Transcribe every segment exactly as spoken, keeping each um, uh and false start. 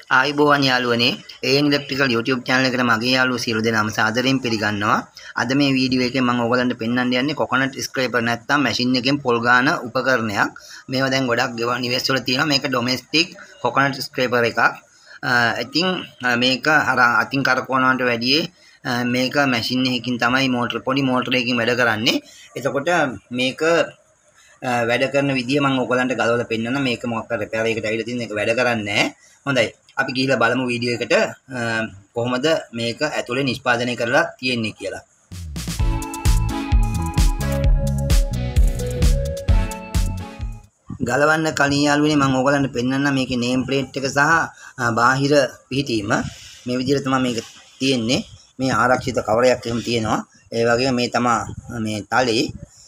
ආයිබෝවන් යාළුවනේ A N electrical YouTube channel එකට මගේ යාළුවෝ සියලු දෙනාම සාදරයෙන් පිළිගන්නවා. අද මේ වීඩියෝ එකේ මම ඔයගලන්ට පෙන්වන්න යන්නේ කොකනට් ස්ක්‍රේපර් නැත්නම් මැෂින් එකෙන් පොල් ගාන උපකරණයක්. මේවා දැන් ගොඩක් ගෙවල් නිවෙස් වල තියෙනවා. මේක ඩොමෙස්ටික් කොකනට් ස්ක්‍රේපර් එකක්. ඉතින් මේක අර අතින් කරකවනවට වැඩිය මේක මැෂින් එකකින් තමයි මෝටර පොඩි මෝටරයකින් වැඩ කරන්නේ. එතකොට මේක වැඩ කරන විදිය මම ඔයගලන්ට ගලවලා පෙන්නන්න. මේක මොකක් කර රිපෙයාර් එකකට ඇවිල්ලා තියෙන එක වැඩ කරන්නේ නැහැ. හොඳයි. අපි ගිහිල්ලා බලමු වීඩියෝ එකට කොහොමද මේක ඇතුලේ නිෂ්පාදනය කරලා තියෙන්නේ කියලා. ගලවන්න කලින් යාළුවනේ මම ඔයගලන්ට පෙන්නන්න මේකේ නේම් ප්ලේට් එක සහ බාහිර පිහිටීම. මේ විදිහට තමයි මේක තියෙන්නේ. මේ ආරක්ෂිත කවරයක් එහෙම තියෙනවා. ඒ වගේම මේ තමයි මේ තලේ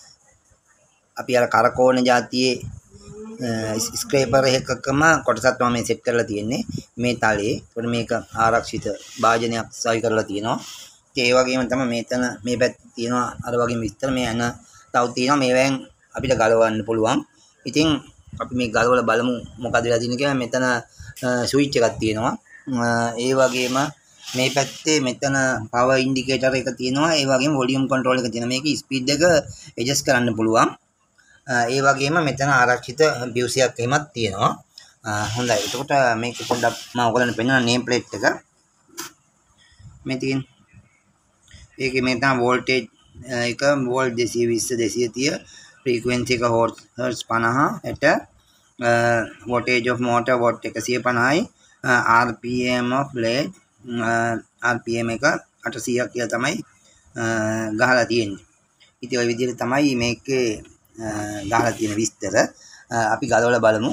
අපි අර කරකෝන જાතියේ ස්ක්‍රේපර් එකකම කොටසක් තමයි මේ සෙට් කරලා තියෙන්නේ මේ තලයේ. ඒකට මේක ආරක්ෂිත භාජනයක් සවි කරලා තියෙනවා. ඒ වගේම තමයි මෙතන මේ පැත්තේ තියෙනවා අර වගේම විස්තර මේ යන තව තියෙනවා මේවෙන් අපිට ගලවන්න පුළුවන්. ඉතින් අපි මේ ගලවලා බලමු මොකද වෙලා තියෙන්නේ කියලා. මෙතන ස්විච් එකක් තියෙනවා. ඒ වගේම මේ පැත්තේ මෙතන පවර් ඉන්ඩිකේටර් එක තියෙනවා. ඒ වගේම වොලියුම් කන්ට්‍රෝල් එක තියෙනවා. මේකේ ස්පීඩ් එක ඇඩ්ජස්ට් කරන්න පුළුවන්. ඒ වගේම මෙතන ආරක්ෂිත බියුසියක් එහෙමත් තියෙනවා. හොඳයි. එතකොට මේක පොඩ්ඩක් මම ඔයගලන්ට පෙන්නන නේම් ප්ලේට් එක. මේ තියෙන ඒකේ මේ තමයි වෝල්ටේජ් එක වෝල්ට් දෙසිය විස්ස දෙසිය තිහ ෆ්‍රීකවෙන්සි එක හර්ට්ස් පනහ ට වෝල්ටේජ් ඔෆ් මෝටර් වෝට් එකසිය පනහයි R P M of blade R P M එක අටසියයක් කියලා තමයි ගහලා තියෙන්නේ. ඉතින් ওই විදිහට තමයි මේකේ ගහලා තියෙන විස්තර. අපි ගලවලා බලමු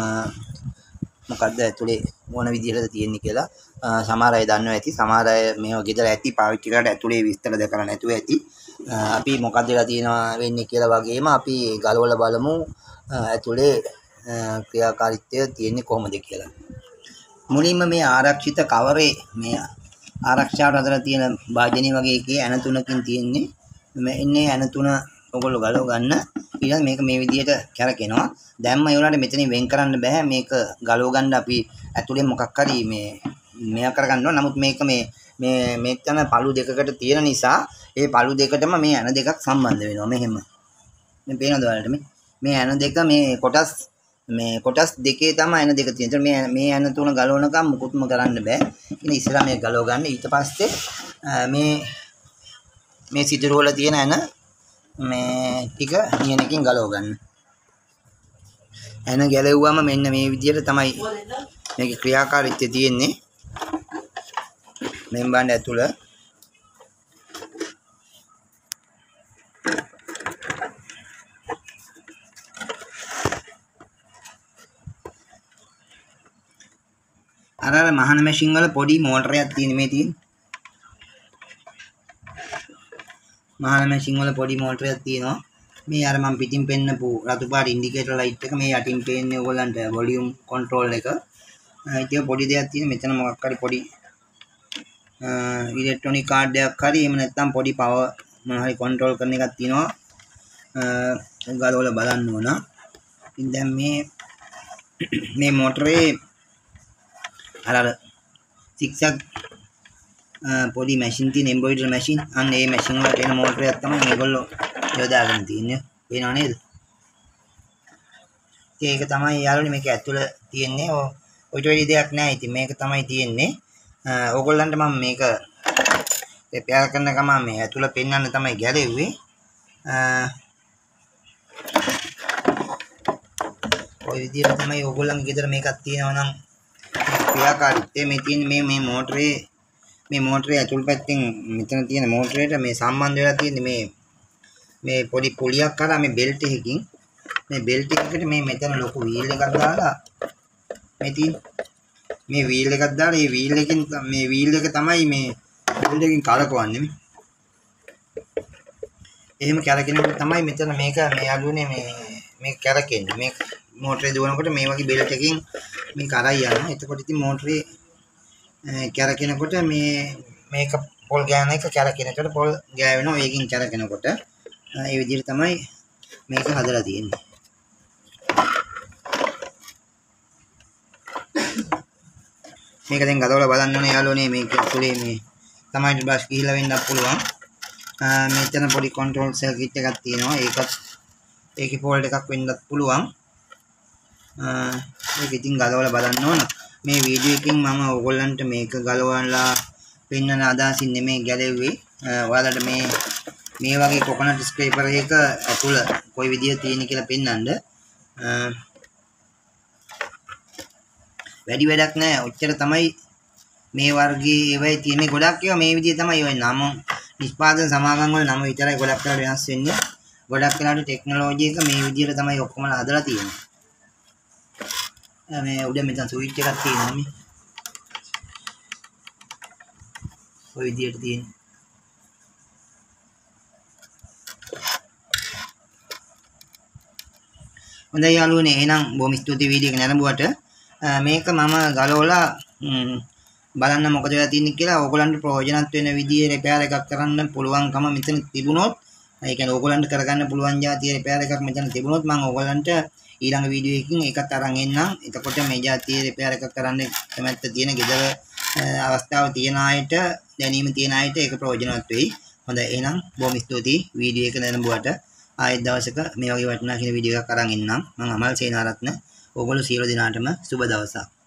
මොකද්ද ඇතුලේ මොන විදිහටද තියෙන්නේ කියලා. සමහර අය දන්නවා ඇති, සමහර අය මේව ගෙදර ඇති පාවිච්චි කරලා ඇතුලේ විස්තර දැකලා නැතුව ඇති. අපි මොකද්ද වෙලා තියෙනවා වෙන්නේ කියලා වගේම අපි ගලවලා බලමු ඇතුලේ ක්‍රියාකාරීත්වය තියෙන්නේ කොහොමද කියලා. මුලින්ම මේ ආරක්ෂිත කවරේ මේ ආරක්ෂාවට අතර තියෙන භාජනී වගේ එකේ ඇන තුනකින් තියෙන්නේ. මේ ඉන්නේ ඇන තුන ඔයගොල්ලෝ ගලව ගන්න. ඊළඟ මේක මේ විදිහට කැරකෙනවා. දැම්ම ඒ උනාට මෙතනින් වෙන් කරන්න බෑ. මේක ගලව ගන්න අපි ඇතුලේ මොකක් හරි මේ මෙයා කරගන්න ඕන. නමුත් මේක මේ මේ මෙතන පළු දෙකකට තියෙන නිසා ඒ පළු දෙකටම මේ ඇන දෙකක් සම්බන්ධ වෙනවා. මෙහෙම. මේ පේනවද ඔයාලට මේ? මේ ඇන දෙක මේ කොටස් මේ කොටස් දෙකේ තමයි ඇන දෙක තියෙන්නේ. මේ මේ ඇන තුන ගලවනකම් මුකුත්ම කරන්න බෑ. ඉතින් ඉස්සරහා මේක ගලව ගන්න. ඊට පස්සේ මේ මේ සිදුරු වල තියෙන ඇන මේ ටික නියනකින් ගලව ගන්න. එන ගැලෙව්වම මෙන්න මේ විදිහට තමයි මේකේ ක්‍රියාකාරීත්වය තියෙන්නේ. මෙන් බණ්ඩ ඇතුළ අර අර මහන මැෂින් වල පොඩි මෝටරයක් තියෙන මේ තියෙන මහන මැෂින් වල පොඩි මෝටරයක් තියෙනවා. මේ අර මම පිටින් පෙන්නපු රතු පාට ඉන්ඩිකේටර් ලයිට් එක මේ යටින් පේන්නේ ඕගොල්ලන්ට වොලියුම් කන්ට්‍රෝල් එක. ඉතින් පොඩි දෙයක් තියෙන මෙතන මොකක් හරි පොඩි ඉලෙක්ට්‍රොනික කාඩ් එකක් හරි එහෙම නැත්නම් පොඩි පවර් මොන හරි කන්ට්‍රෝල් කරන එකක් තියෙනවා. ගලවලා බලන්න ඕන. ඉතින් දැන් මේ මේ මෝටරේ අර අර සික්සක් පොඩි මැෂින් තියෙන එම්බ්‍රොයිඩරි මැෂින් අන්න ඒ මැෂින් වලට එන මෝටරයක් තමයි මේගොල්ලෝ යොදාගෙන තියෙන්නේ. පේනව නේද? ඒක තමයි යාළුවනේ මේක ඇතුළ තියෙන්නේ. ඔය ඔය දෙයක් නෑ. ඉතින් මේක තමයි තියෙන්නේ. ඕගොල්ලන්ට මම මේක රිපෙයාර් කරන ගමන් මේ ඇතුළ පෙන්වන්න තමයි ගැලෙව්වේ. ඔය විදිහට තමයි ඕගොල්ලන්ගේ ගෙදර මේකක් තියෙනවා නම් ක්‍රියාකාරීත්වය මේ තියෙන මේ මේ මෝටරේ මේ මෝටරේ ඇතුල් පැත්තෙන් මෙතන තියෙන මෝටරේට මේ සම්බන්ධ වෙලා තියෙන්නේ මේ මේ පොඩි පුලියක් කරා මේ බෙල්ට් එකකින් මේ බෙල්ට් එකකට මේ මෙතන ලොකු වීල් එකක් දාලා මේ තියෙන මේ වීල් එකක් දාලා මේ වීල් එකෙන් මේ වීල් එක තමයි මේ බෙල්ට් එකකින් කරකවන්නේ මේ. එහෙම කරකිනකොට තමයි මෙතන මේක මේ අඩුවනේ මේ මේ කරකෙන්නේ. මේ මෝටරේ දුවනකොට මේ වගේ බෙල්ට් එකකින් මේ කරයි යනවා. එතකොට ඉතින් මෝටරේ කැරකෙනකොට මේ මේක පොල් ගෑන එක කැරකෙනකොට පොල් ගෑවෙනවා. ඒකින් කැරකෙනකොට ඒ විදිහට තමයි මේක හදලා තියෙන්නේ. මේක දැන් ගලවලා බලන්න ඕනේ යාළුවනේ මේක ඇතුලේ මේ තමයි බ්‍රෂ් ගිහිලා වෙන්නත් පුළුවන්. මෙතන පොඩි control circuit එකක් තියෙනවා. ඒකත් ඒකේ fault එකක් වෙන්නත් පුළුවන්. මේක ඉතින් ගලවලා බලන්න ඕන. මේ වීඩියෝ එකෙන් මම ඔයගොල්ලන්ට මේක ගලවලා පෙන්වන්න අදහසින් නෙමෙයි ගැලෙව්වේ. ඔයාලට මේ මේ වගේ කොකනට් ස්ක්‍රේපර් එක ඇතුළ කොයි විදියට තියෙන කියලා පෙන්වන්න. වැඩි වැඩක් නැහැ. ඔච්චර තමයි මේ වර්ගයේ ඒවයි තියෙන්නේ. ගොඩක් ඒවා මේ විදිය තමයි ඔය නම නිෂ්පාදන සමාගම් වල නම විතරයි ගොඩක් වෙලාවට වෙනස් වෙන්නේ. ගොඩක් වෙලාවට ටෙක්නොලොජි එක මේ විදියට තමයි ඔක්කොම හදලා තියෙන්නේ. මේ උඩ මෙතන ස්විච් එකක් තියෙනවා මේ. ඔය විදියට තියෙන්නේ. හොඳයි යාළුවනේ එහෙනම් බොහොම ස්තුතියි වීඩියෝ එක නරඹුවට. මේක මම ගලවලා බලන්න මොකද වෙලා තියෙන්නේ කියලා ඕගොල්ලන්ට ප්‍රයෝජනවත් වෙන විදිහේ රිපෙයාර් එකක් කරන්න පුළුවන්කම මෙතන තිබුණොත් ඒ කියන්නේ ඕගොල්ලන්ට කරගන්න පුළුවන් જાතිය රිපෙයාර් එකක් මෙතන තිබුණොත් මම ඕගොල්ලන්ට ඊළඟ වීඩියෝ එකකින් ඒකත් අරන් එන්නම්. එතකොට මේ જાතිය රිපෙයාර් එකක් කරන්න කැමැත්ත තියෙන ගෙදර අවස්ථාව තියෙන අයට දැනීම තියෙන අයට ඒක ප්‍රයෝජනවත් වෙයි. හොඳයි එහෙනම් බොහොම ස්තුතියි වීඩියෝ එක නරඹුවට. ආයෙත් දවසක මේ වගේ වටිනා කියන වීඩියෝ එකක් අරන් එන්නම්. මම අමල් සේනාරත්න. ඕගොල්ලෝ සියලු දෙනාටම සුබ දවසක්.